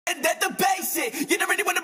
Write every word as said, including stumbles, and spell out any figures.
And that the basic, you don't really wanna